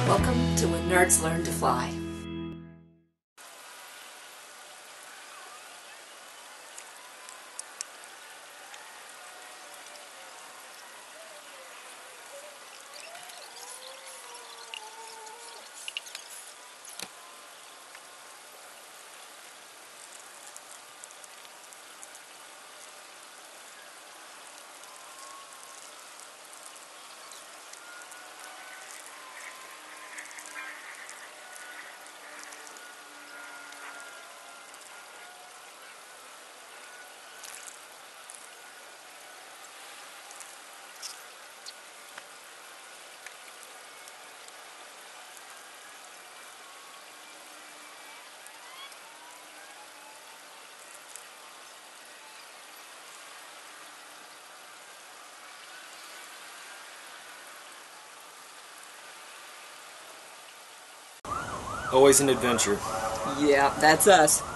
Welcome to When Nerds Learn to Fly. Always an adventure. Yeah, that's us.